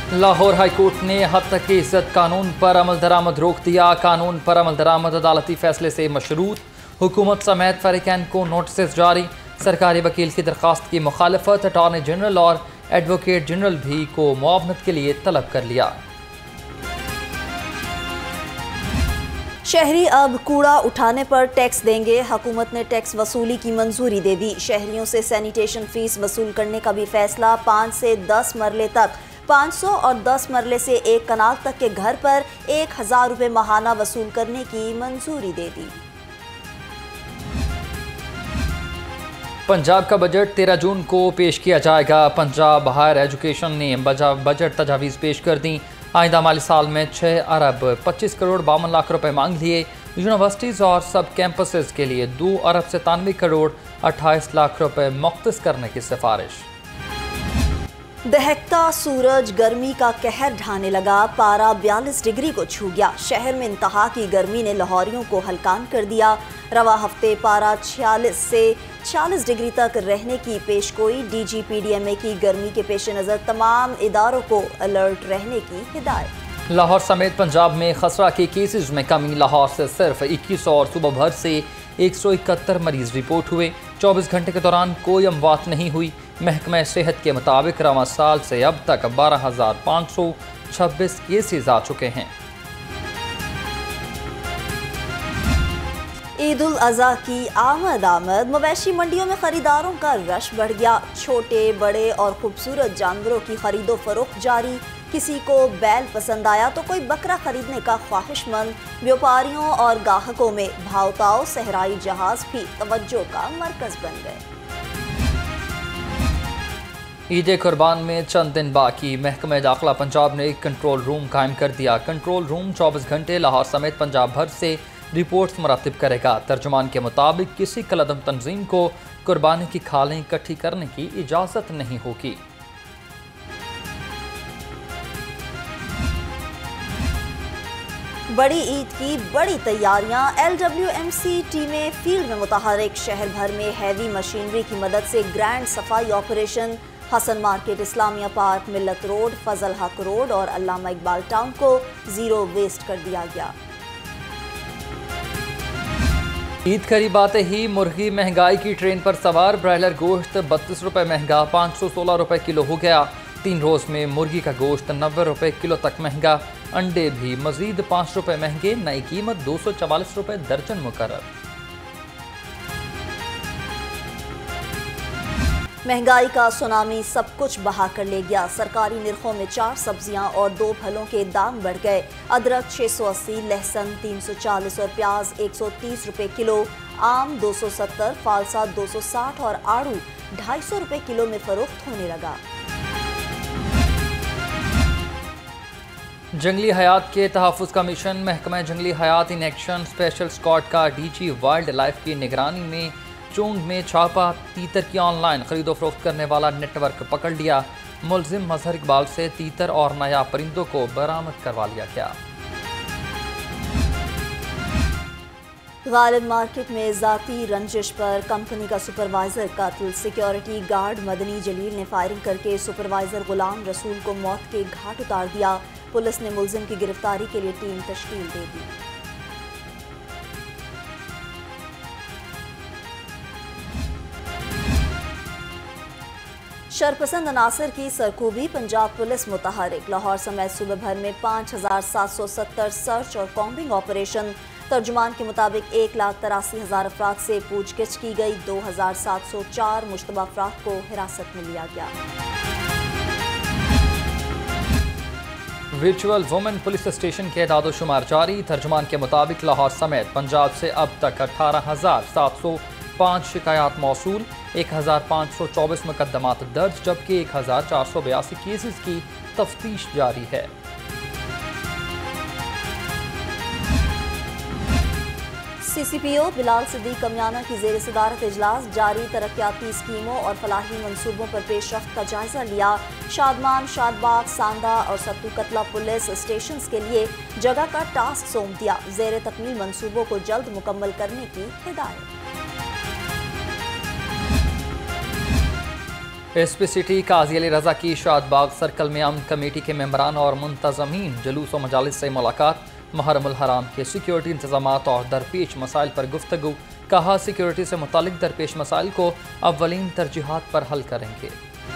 Lahore high court ने हद तक की इज्जत कानून पर अमल दरामद रोक दिया। कानून पर अमल दरामद अदालती फैसले से मशरूत। हुकूमत समेत फरीकैन को नोटिस जारी। सरकारी वकील की दरख्वास्त की मुखालफत। अटॉर्नी जनरल और एडवोकेट जनरल भी को मुआवनत के लिए तलब कर लिया। शहरी अब कूड़ा उठाने पर टैक्स देंगे। हुकूमत ने टैक्स वसूली की मंजूरी दे दी। शहरियों से सैनिटेशन फीस वसूल करने का भी फैसला। 5 से 10 मरले तक 500 और 10 मरले से 1 कनाल तक के घर पर 1000 रुपये माहाना वसूल करने की मंजूरी दे दी। पंजाब का बजट 13 जून को पेश किया जाएगा। पंजाब हायर एजुकेशन ने बजट तजावीज़ पेश कर दी। आइंदा माली साल में 6 अरब 25 करोड़ 52 लाख रुपए मांग लिए। यूनिवर्सिटीज़ और सब कैंपसेस के लिए 2 अरब 97 करोड़ 28 लाख रुपए मुख्तस करने की सिफारिश। दहकता सूरज गर्मी का कहर ढाने लगा। पारा 42 डिग्री को छू गया। शहर में इंतहा की गर्मी ने लाहौरियों को हलकान कर दिया। रवा हफ्ते पारा 46 से 46 डिग्री तक रहने की पेशगोई। DGPDMA की गर्मी के पेश नज़र तमाम इदारों को अलर्ट रहने की हिदायत। लाहौर समेत पंजाब में खसरा के केसेस में कमी। लाहौर से सिर्फ 21 और सुबह भर से 171 मरीज रिपोर्ट हुए। 24 घंटे के दौरान कोई अमवात नहीं हुई। महकमा सेहत के मुताबिक रवां साल से अब तक 12,526 केसेस आ चुके हैं। ईद उल अज़हा की आमद। मवेशी मंडियों में खरीदारों का रश बढ़ गया। छोटे बड़े और खूबसूरत जानवरों की खरीदो फरोख्त जारी। किसी को बैल पसंद आया तो कोई बकरा खरीदने का ख्वाहिशमंद। व्यापारियों और गाहकों में भावताव सहराई जहाज भी तवज्जो का मरकज बन गए। ईद कुर्बान में चंद दिन बाकी। महकमा दाखिला पंजाब ने एक कंट्रोल रूम कायम कर दिया। कंट्रोल रूम 24 घंटे लाहौर समेत पंजाब भर से रिपोर्ट्स मुरतब करेगा। तर्जुमान के मुताबिक किसी कलदम तंजीम को कुर्बानी की खालें इकट्ठी करने की इजाज़त नहीं होगी। बड़ी ईद की बड़ी तैयारियां। LWMC टीमें फील्ड में मुतहरिक। शहर भर में हैवी मशीनरी की मदद से ग्रैंड सफाई operation. Hassan market, Islamia park, Millat road, Fazal Haq road और अल्लामा इकबाल टाउन को जीरो वेस्ट कर दिया गया। ईद करीब आते ही मुर्गी महंगाई की ट्रेन पर सवार। ब्रायलर गोश्त 32 रुपये महंगा 516 रुपये किलो हो गया। 3 रोज में मुर्गी का गोश्त 90 रुपये किलो तक महंगा। अंडे भी मजीद 5 रुपये महंगे। नई कीमत 244 रुपये दर्जन मुकर्रर। महंगाई का सुनामी सब कुछ बहा कर ले गया। सरकारी निरखों में 4 सब्जियां और 2 फलों के दाम बढ़ गए। अदरक 680, लहसुन 340 और प्याज 130 रुपये किलो। आम 270, फालसा 260 और आड़ू 250 रुपये किलो में फरोख्त होने लगा। जंगली हयात के तहफ़्फ़ुज़ का मिशन। महकमा जंगली हयात इन एक्शन स्पेशल स्क्वाड का DG वाइल्ड लाइफ की निगरानी में चोंग में छापा। तीतर की ऑनलाइन खरीदो फरोख्त करने वाला नेटवर्क पकड़ लिया। मुलजिम मजहर इकबाल से तीतर और नायाब परिंदों को बरामद करवा लिया गया। गालिब मार्केट में जाती रंजिश पर कंपनी का सुपरवाइजर कत्ल। सिक्योरिटी गार्ड मदनी जलील ने फायरिंग करके सुपरवाइजर गुलाम रसूल को मौत के घाट उतार दिया। पुलिस ने मुलजिम की गिरफ्तारी के लिए टीम तश्कील दे दी। शरपसंद अनासर की सरकूबी। पंजाब पुलिस मुतहरिक। लाहौर समेत सूबे भर में 5770 सर्च और कॉम्बिंग ऑपरेशन। तर्जुमान के मुताबिक 1,83,000 अफराद से पूछगिछ की गई। 2,704 मुश्तबा अफराद को हिरासत में लिया गया। वर्चुअल वुमेन पुलिस स्टेशन के एदाद-ओ-शुमार जारी। तर्जुमान के मुताबिक लाहौर समेत पंजाब से अब तक 18,705 शिकायत मौसूल। 1,524 मुकदमात दर्ज, जबकि 1,482 केसेस की तफ्तीश जारी है। CCPO बिलाल सिद्दीक कमियाना की ज़ेर सदारत इजलास। जारी तरक्याती स्कीमों और फलाही मंसूबों पर पेशरफ्त का जायजा लिया। शादमान, शादबाग, सांदा और सत्तू कतला पुलिस स्टेशन के लिए जगह का टास्क सौंप दिया। ज़ेर तकमील मंसूबों को जल्द मुकम्मल करने की हिदायत। एसपी सिटी काजी अली रजा की शादबाग सर्कल में अमन कमेटी के मेंबरान और मुंतजमीन जुलूस व मजालिस से मुलाकात। मुहर्रमुल हराम के सिक्योरिटी इंतजामात और दरपेश मसाइल पर गुफ्तगू। कहा सिक्योरिटी से मुतालिक दरपेश मसाइल को अव्वलीन तरजीहात पर हल करेंगे।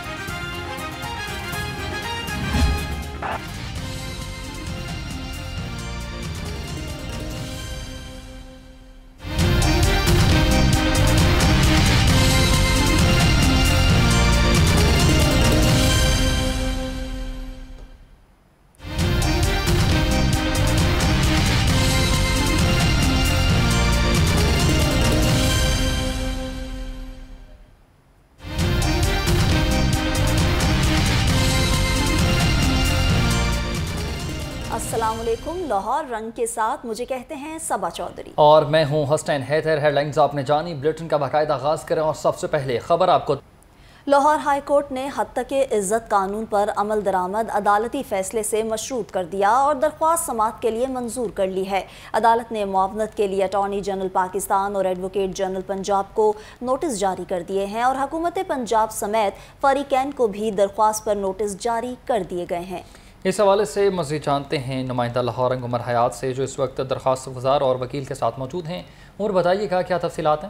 अस्सलामुअलैकुम। लाहौर रंग के साथ मुझे कहते हैं सबा चौधरी और मैं हूं हसनैन हैदर। हेडलाइंस आपने जानी, बुलेटिन का बाकायदा आगाज करें और सबसे पहले खबर आपको। लाहौर हाई कोर्ट ने हत्तके इज्जत कानून पर अमल दरामद अदालती फैसले से मशरूत कर दिया और दरख्वास्त समाअत के लिए मंजूर कर ली है। अदालत ने मुआवनत के लिए अटॉर्नी जनरल पाकिस्तान और एडवोकेट जनरल पंजाब को नोटिस जारी कर दिए हैं और हुकूमत पंजाब समेत फरीकैन को भी दरख्वास्त पर नोटिस जारी कर दिए गए हैं। इस हवाले से मज़ीद जानते हैं नुमाइंदा लाहौर रंग उमर हयात से, जो इस वक्त दरख्वास्त गुजार और वकील के साथ मौजूद हैं। और बताइएगा क्या तफसीलात हैं।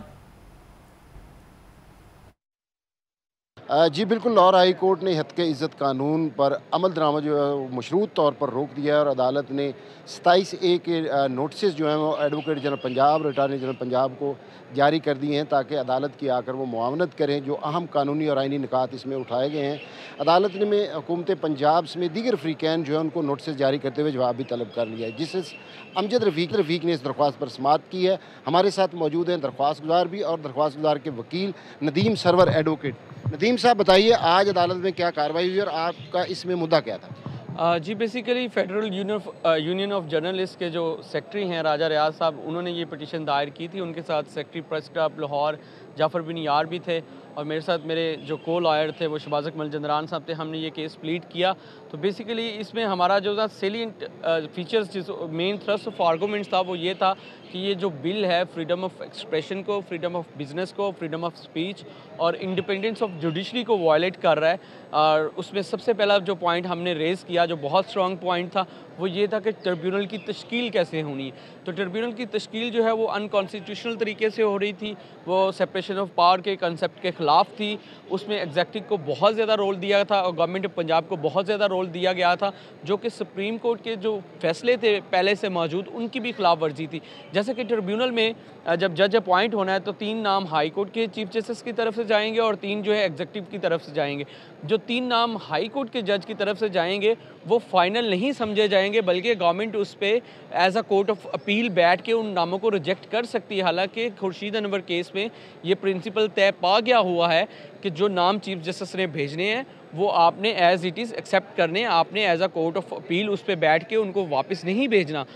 जी बिल्कुल, लाहौर हाई कोर्ट ने हत्के इज़्ज़त कानून पर अमल दरामद जो है वो मशरूत तौर पर रोक दिया है और अदालत ने 27A के नोटिस जो हैं वो एडवोकेट जनरल पंजाब और अटॉर्नी जनरल पंजाब को जारी कर दिए हैं ताकि अदालत की आकर वो मुआवनत करें। जो अहम कानूनी और आइनी निकात इसमें उठाए गए हैं, अदालत ने में हुकूमत पंजाब में दीगर फ्रीकैन जो है उनको नोटिस जारी करते हुए जवाब भी तलब कर लिया है, जिससे अमजद रफ़ीक ने इस दरख्वास्त पर समाअत की है। हमारे साथ मौजूद हैं दरख्वास्त गुजार भी और दरख्वास्त गुजार के वकील नदीम सरवर एडवोकेट। नदीम साहब बताइए, आज अदालत में क्या कार्रवाई हुई और आपका इसमें मुद्दा क्या था? जी basically federal union of journalist के जो सेक्रेटरी हैं राजा रियाज साहब, उन्होंने ये पिटीशन दायर की थी। उनके साथ secretary press club Lahore Jafar Bin Yar भी थे और मेरे साथ मेरे जो को लॉयर थे वो शबाज़ अकमल जंदरान साहब थे। हमने ये केस प्लीड किया। तो बेसिकली इसमें हमारा जो था सेलिएंट फीचर्स, जिस मेन थ्रस्ट ऑफ आर्गूमेंट्स था वो ये था कि ये जो बिल है फ्रीडम ऑफ एक्सप्रेशन को, फ्रीडम ऑफ बिजनेस को, फ्रीडम ऑफ स्पीच और इंडिपेंडेंस ऑफ जुडिशरी को वायलेट कर रहा है। और उसमें सबसे पहला जो पॉइंट हमने रेज़ किया, जो बहुत स्ट्रॉन्ग पॉइंट था, वो ये था कि ट्रिब्यूनल की तश्कील कैसे होनी है। तो ट्रिब्यूनल की तश्कील जो है वो अनकॉन्स्टिट्यूशनल तरीके से हो रही थी, वो सेपरेशन ऑफ पावर के कंसेप्ट के ख़िलाफ़ थी। उसमें एग्जेक्टिव को बहुत ज़्यादा रोल दिया था और गवर्नमेंट ऑफ पंजाब को बहुत ज़्यादा रोल दिया गया था, जो कि सुप्रीम कोर्ट के जो फैसले थे पहले से मौजूद उनकी भी खिलाफ वर्जी थी। जैसे कि ट्रिब्यूनल में जब जज अपॉइंट होना है तो 3 नाम हाई कोर्ट के चीफ जस्टिस की तरफ से जाएंगे और 3 जो है एग्जीक्यूटिव की तरफ से जाएंगे। जो 3 नाम हाई कोर्ट के जज की तरफ से जाएंगे वो फाइनल नहीं समझे जाएंगे, बल्कि गवर्नमेंट उस पर as a court of appeal बैठ के उन नामों को रिजेक्ट कर सकती है। हालांकि खुर्शीद अनवर केस में ये प्रिंसिपल तय पा गया हुआ है कि जो नाम चीफ जस्टिस ने भेजने हैं वो आपने एज इट इज़ एक्सेप्ट करने, आपने as a court of appeal उस पर बैठ के उनको वापस नहीं भेजना।